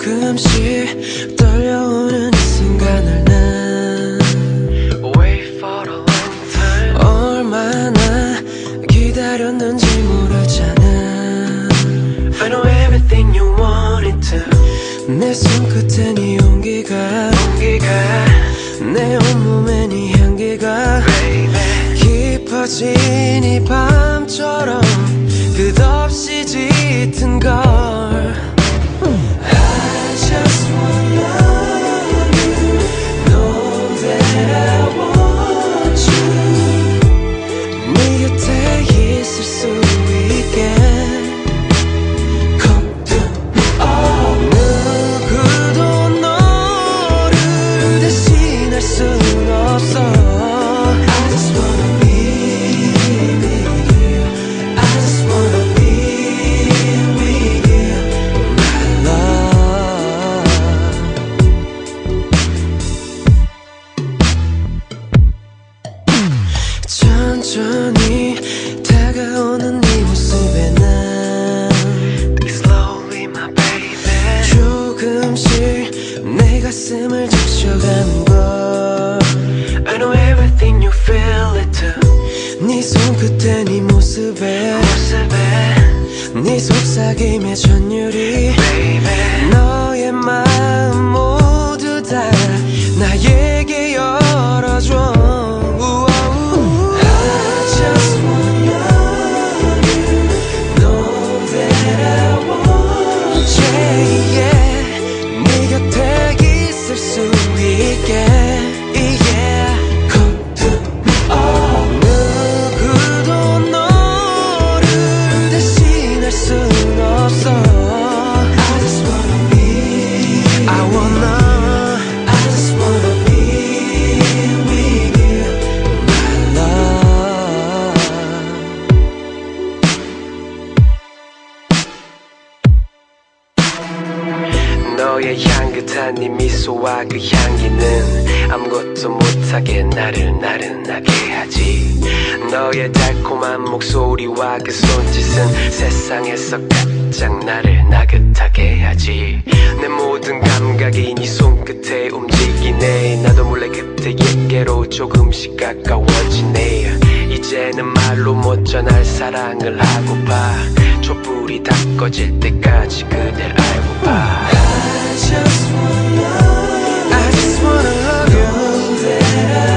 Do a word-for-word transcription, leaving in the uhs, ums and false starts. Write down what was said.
조금씩 떨려오는 이 순간을 난 Wait for a long time 얼마나 기다렸는지 모르잖아 I know everything you wanted to 내 손끝에 네 온기가 온기가 내 온몸에 네 향기가 Baby. 깊어진 이 밤처럼 끝없이 짙은 걸 I just wanna love you Know that I want you 네 곁에 있을 수 있게 Come to me all 누구도 너를 대신할 순 없어 I just wanna be with you I just wanna be with you my love 천천히 다가오는 네 모습에 난 Slowly my baby 조금씩 내 가슴을 적셔가는 걸 I know everything you feel it too 네 손끝에 네 모습에, 모습에 네 속삭임의 전율이 Baby. 너의 마음 모두 다 나에게 열어줘 I just wanna love you Know that I want you yeah, yeah. 네 곁에 있을 수 있게 yeah. Come to me all 누구도 너를 대신할 순 없어 I just wanna be I wanna I just wanna be with you my love 너의 향긋한 네 미소와 그 향기는 아무것도 못하게 나를 나른하게 하지 너의 달콤한 목소리와 그 손짓은 세상에서 가장 나를 나긋하게 하지 내 모든 감각이 네 손끝에 움직이네 나도 몰래 그때에게로 조금씩 가까워지네 이제는 말로 못 전할 사랑을 하고파 촛불이 다 꺼질 때까지 그댈 알고파 I just wanna love you I just wanna love you Know that I